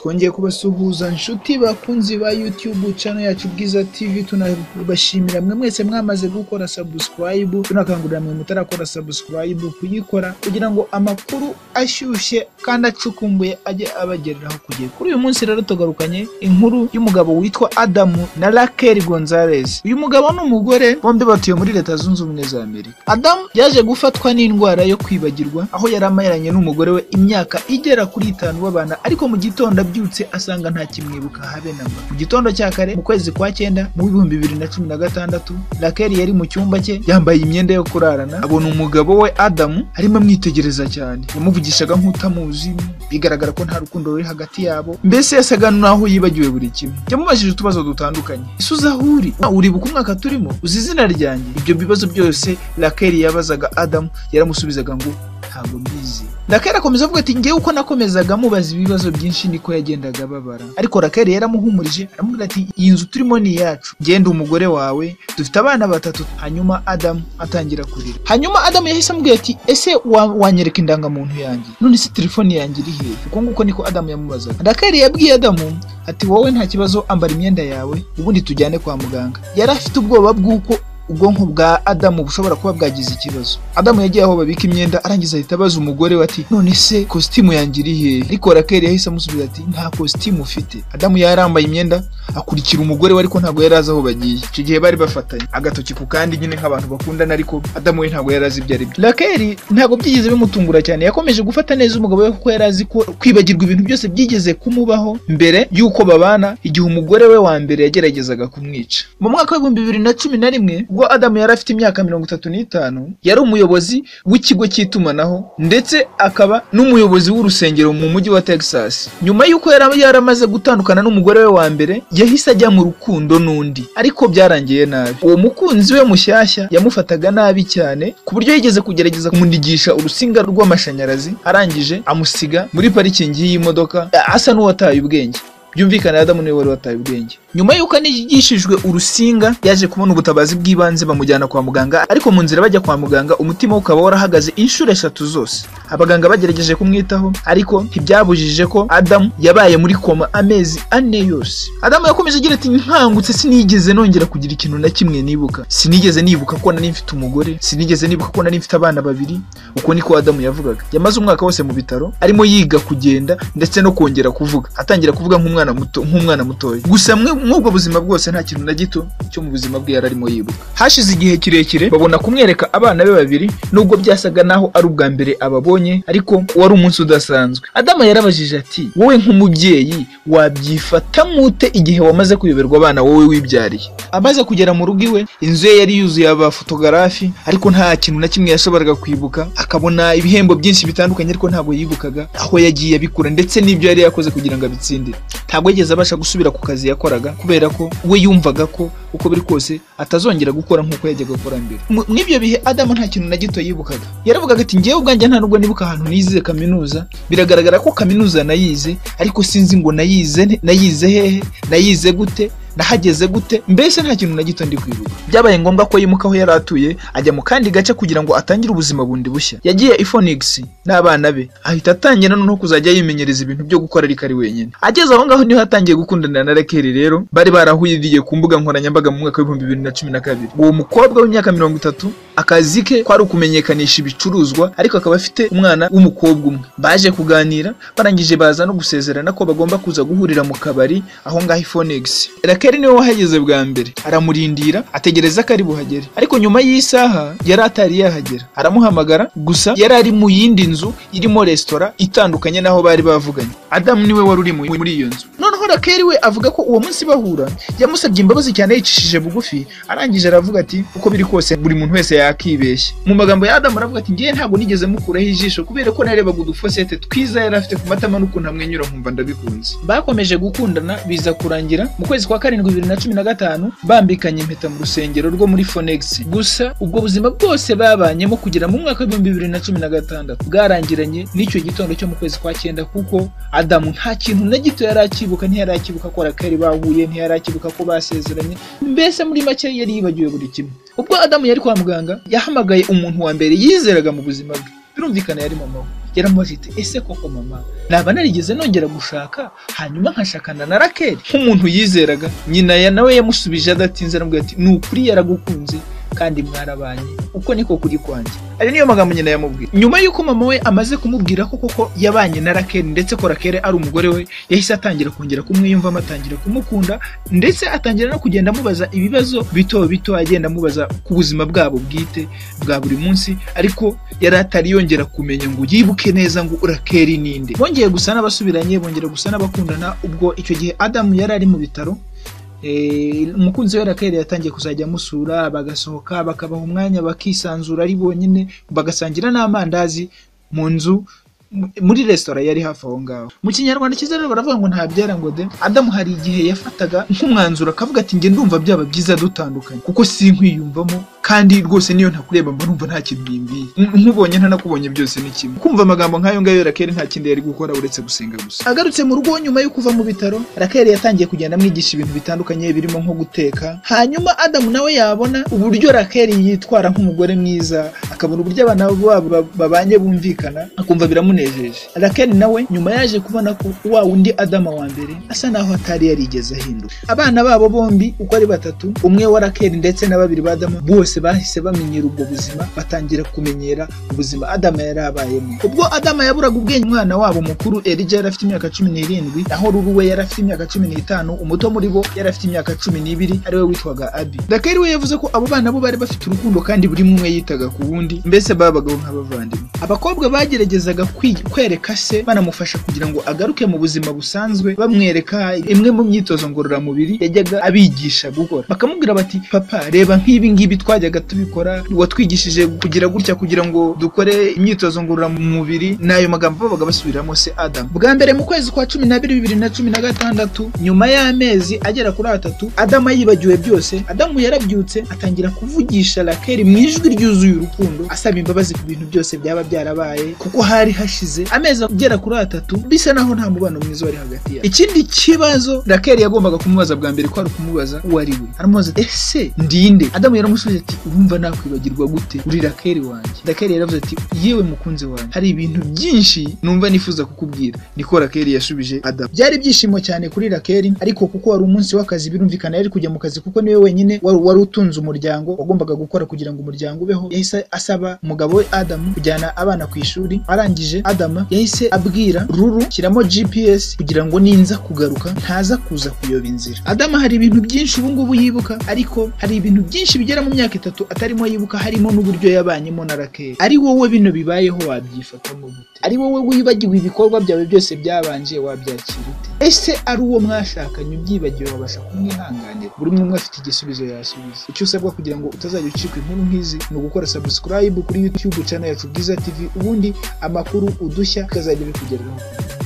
twongeye kubasuhuza nshuti bakunzi ba YouTube channel yacu Bwiza TV. Tunabashimira mwe mwese mwamaze gukora subscribe, tunakangurira mwe mutarakora subscribe kuyikora kugira ngo amakuru ashyushye kandi acukumbuye ajye abagereraho kugiye. Kuri uyu munsi rero tugarukanye inkuru y'umugabo witwa Adam na Raquel Gonzalez. Uyu mugabo n'umugore bombi batuye muri Leta Zunze Ubumwe za Amerika. Adam yaje gufatwa n'indwara yo kwibagirwa aho yaramayiranye n'umugore we imyaka igera kuri 5 babana, ariko mu gitondo abyutse asanga nta kimwibuka habe namba. Mu gitondo cya kare mu kwezi kwa 9 mu 2016 Raquel yari mu cyumba cye yambaye imyenda yo kurarana, abona umugabo we Adam arimo amwitegereza cyane, yamuvugishaga nk'utamuzi, bigaragara ko nta rukundo ruri hagati yabo, mbese yasaga naho yibagiwe buri kimwe. Yamubajije utubazo dutandukanye: isuza huri uribuka umwaka turimo, uzi izina ryanjye? Ibyo bibazo byose Raquel yabazaga Adam yaramusubizaga ngo ntabwo mbizi. Raquel akomeza avuga ati ngewe uko nakomezaga mubaza ibibazo byinshi niko yagendaga babara, ariko Raquel yaramuhumurije aramubwira ati iyi nzu turimo ni yacu, ngende umugore wawe, dufite abana 3. Hanyuma Adam atangira kurira. Hanyuma Adam yahise amubwira ati ese wanyereka indangamuntu yanjye? None se telefone yanjye iri he? Uko nguko niko Adam yamubazaga. Raquel yabwiye Adam ati wowe nta kibazo, ambara imyenda yawe ubundi tujyane kwa muganga. Yari afite ubwoba bw'uko ubwonko bwa Adam bushobora kuba bwagize ikibazo. Adam yagiye aho babika imyenda arangiza ahita abaza umugore we ati none se costume yanjye iri he? Ariko Raquel yahise amusubiza ati nta costume ufite. Adam yarambaye imyenda akurikira umugore we, ariko ntabwo yari azi aho bagiye. Icyo gihe bari bafatanye agatoki ku kandi nyine nk'abantu bakundana, ariko Adam we ntabwo yari azi ibyo ari byo. Raquel ntabwo byigeze bimutungura cyane, yakomeje gufata neza umugabo we kuko yari azi ko kwibagirwa ibintu byose byigeze kumubaho mbere y'uko babana, igihe umugore we wa mbere yageragezaga kumwica. Mu mwaka wa 2011 ubwo Adam yari afite imyaka 35, yari umuyobozi w'ikigo cy'itumanaho ndetse akaba n'umuyobozi w'urusengero mu mujyi wa Texas. Nyuma y'uko yaramaze gutandukana n'umugore we wa mbere, yahise ajya mu rukundo n'undi, ariko byarangiye nabi. Uwo mukunzi we mushyashya yamufataga nabi cyane ku buryo yigeze kugerageza kumunigisha urusinga rw'amashanyarazi, arangije amusiga muri parikingi y'imodoka asa n'uwataye ubwenge. Byumvikana Adam niwe wari wataye ubwenge. Nyuma y'uko anigishijwe urusinga, yaje kubona ubutabazi bw'ibanze bamujyana kwa muganga, ariko mu nzira bajya kwa muganga umutima ukaba warahagaze inshuro 3 zose. Abaganga bagerageje kumwitaho, ariko ntibyabujije ko Adam yabaye muri koma amezi 4 yose. Adam yakomeje agira ati nkangutse sinigeze nongera kugira ikintu na kimwe nibuka. Sinigeze nibuka ko nari mfite umugore, sinigeze nibuka ko nari mfite abana 2. Uko niko Adam yavugaga. Yamaze umwaka wose mu bitaro arimo yiga kugenda ndetse no kongera kuvuga, atangira kuvuga nk'umwana mutoya. Gusa mw'ubwo buzima bwose nta kintu na gito cyo mu buzima bwe yararimo yibuka. Hashize igihe kirekire babona kumwereka abana be 2, nubwo byasaga naho ari ubwa mbere ababonye, ariko wari umunsi udasanzwe. Adam yarabajije ati wowe nk'umubyeyi wabyifata mute igihe wamaze kuyoberwa abana wowe wibyariye? Amaze kugera mu rugo iwe, inzu ye yari yuzuye abafotogarafi, ariko nta kintu na kimwe yashoboraga kwibuka. Akabona ibihembo byinshi bitandukanye, ariko ntabwo yibukaga aho yagiye abikura ndetse n'ibyo yari yakoze kugira ngo abitsindire. Ntabwo yigeze abasha gusubira ku kazi yakoraga kubera ko we yumvaga ko uko biri kose atazongera gukora nk'uko yajyaga gukora mbere. Mw'ibyo bihe Adam nta kintu na gito yibukaga. Yaravugaga ati ngewe ubwanjye nta nubwo nibuka ahantu nize kaminuza, biragaragara ko kaminuza nayize, ariko sinzi ngo nayize hehe, nayize gute, nahageze gute, mbese nta kintu na gito ndi kwibuka. Byabaye ngombwa ko yimuka aho yaratuye ajya mu kandi gace kugira ngo atangire ubuzima bundi bushya. Yagiye i Phoenix n'abana be, ahita atangira no kuzajya yimenyereza ibintu byo gukora ari wenyine. Ageze aho ngaho niho atangiye gukundana na Raquel. Rero bari barahuriye ku mbuga nkoranyambaga mu mwaka wa 2012. Uwo mukobwa w'imyaka 30 akazi ke kwari ukumenyekanisha ibicuruzwa, ariko akaba afite umwana w'umukobwa umwe. Baje kuganira, barangije baza no gusezerana ko bagomba kuza guhurira mu kabari aho ngaho i Phoenix. Raquel niwe wahageze bwa mbere, aramurindira ategereza ko ari buhagere, ariko nyuma y'isaha yari atari yahagera. Aramuhamagara, gusa yari ari mu yindi nzu irimo restaurant itandukanye naho bari bavuganye. Adam niwe wari uri muri iyo nzu. Noneho Raquel we avuga ko uwo munsi bahura yamusabye imbabazi cyane yicishije bugufi, arangije aravuga ati uko biri kose buri muntu wese yakibeshye. Mu magambo ya Adam aravuga ati ngiye ntabwo nigeze mukuraho ijisho kubera ko narebaga udufosete twiza yari afite ku matama n'ukuntu amwenyura nkumva ndabikunze. Bakomeje gukundana biza kurangira mu kwezi kwa 7 2015 bambikanye impeta mu rusengero rwo muri Phoenix. Gusa ubwo buzima bwose babanyemo kugera mu mwaka wa 2016 bwarangiranye n'icyo gitondo cyo mu kwezi kwa 9, kuko Adam nta kintu na gito yari akibuka. Ntiyari akibuka ko Raquel bahuye, ntiyari akibuka ko basezeranye, mbese muri make yari yibagiwe buri kimwe. Ubwo Adam yari kwa muganga yahamagaye umuntu wa mbere yizeraga mu buzima bwe, birumvikana yari mama we. yaramubaza iti ese koko mama naba narigeze nongera gushaka hanyuma nkashakana na Rakeli nk'umuntu yizeraga. Nyina nawe yamusubije adatinze aramubwira ati ni ukuri yaragukunze kandi mwarabanye uko niko kuri kwanjye. Ari niyo magambo nyina yamubwiye. Nyuma yuko mama we amaze kumubwira ko koko yabanye na Rakeli ndetse ko Rakeli ari umugore we, yahise atangira kongera kumwiyumvamo, atangira kumukunda ndetse atangira no kugenda amubaza ibibazo bito bito, agenda amubaza ku buzima bwabo bwite bwa buri munsi, ariko yari atari yongera kumenya ngo yibuke neza ngo Rakeli ninde. Bongeye gusa n'abasubiranye, bongera gusa n'abakundana. Ubwo icyo gihe Adamu yari ari mu bitaro, umukunzi we Rakeli yatangiye kuzajya amusura, bagasohoka bakabaha umwanya bakisanzura ari bonyine, bagasangira n'amandazi mu nzu muri restaurant yari hafi aho ngaho. Mu Kinyarwanda cyiza rero baravuga ngo ntabyera ngo de. Adamu hari igihe yafataga nk'umwanzuro akavuga ati nge ndumva byaba byiza dutandukanye kuko sinkwiyumvamo, kandi rwose niyo ntakureba mba numva nta kintu bimbiye, nkubonye ntanakubonye byose ni kimwe. Kumva amagambo nk'ayo ngayo Rakeli nta kindi yari gukora uretse gusenga gusa. Agarutse mu rugo nyuma yo kuva mu bitaro, Rakeli yatangiye kugenda amwigisha ibintu bitandukanye birimo nko guteka. Hanyuma Adamu nawe yabona uburyo Rakeli yitwara nk'umugore mwiza, akabona uburyo abana babo babanye bumvikana, akumva biramunejeje. Rakeli nawe nyuma yaje kubona ko wa wundi Adamu wa mbere asa naho atari yarigeze ahinduka. Abana babo bombi uko ari batatu, umwe wa Rakeli ndetse na babiri ba Adamu, bose bahise bamenyera ubwo buzima, batangira kumenyera ubuzima Adamu yari abayemo. Ubwo Adamu yaburaga ubwenge, umwana wabo mukuru Elijah yari afite imyaka 17, naho Lulu we yari afite imyaka 15, umuto muri bo yari afite imyaka 12 ari we witwaga Abi. Rakeli we yavuze ko abo bana bo bari bafite urukundo kandi buri umwe yitaga ku wundi, mbese babagaho nk'abavandimwe. Abakobwa bageragezaga kwereka se, banamufasha kugira ngo agaruke mu buzima busanzwe, bamwereka imwe mu myitozo ngororamubiri yajyaga abigisha gukora. Bakamubwira bati papa reba nk'ibi ngibi twajyaga tubikora, watwigishije kugira gutya kugira ngo dukore imyitozo ngororamubiri. Nayo magambo babaga basubiramo se Adamu. Bwa mbere mu kwezi kwa 12 2016, nyuma y'amezi agera kuri 3, Adamu yibagiwe byose. Adamu yarabyutse atangira kuvugisha Rakeli mu ijwi ryuzuye urukundo, asaba imbabazi ku bintu byose byaba byarabaye, kuko hari hashize amezi agera kuri 3 bisa naho nta mubano mwiza wari hagati yabo. Ikindi kibazo Rakeli yagombaga kumubaza bwa mbere ko ari kumubaza uwo ari we. Aramubaza ese ndinde? Adamu yaramusubiza ati urumva nakwibagirwa gute, uri Rakeli wanjye. Rakeli yaravuze ati yewe mukunzi wanjye, hari ibintu byinshi numva nifuza kukubwira. Niko Rakeli yashubije Adamu. Byari byishimo cyane kuri Rakeli, ariko kuko wari umunsi w'akazi birumvikana yari kujya mu kazi kuko niwe wenyine wari utunze umuryango, wagombaga gukora kugira ngo umuryango ubeho. Yahise asaba umugabo we Adamu kujyana abana ku ishuri. Arangije Adamu yahise abwira Lulu shyiramo GPS kugira ngo ninza kugaruka ntaza kuza kuyoba inzira. Adamu hari ibintu byinshi ubu ngubu yibuka, ariko hari ibintu byinshi bigera mu myaka 3 atarimo yibuka, harimo n'uburyo yabanyemo na Rakeli. Ari wowe bino bibayeho wabyifatamo gute? Ari wowe wibagiwe ibikorwa byawe byose byabanje, wabyakira ute? Ese ari uwo mwashakanye ubyibagiwe wabasha kumwihanganira? Buri umwe afite igisubizo yasubiza. Icyo usabwa kugira ngo utazajya ucikwa inkuru nk'izi ni ugukora subscribe kuri YouTube channel yacu Bwiza TV, ubundi amakuru udushya kazajya bikugerwaho.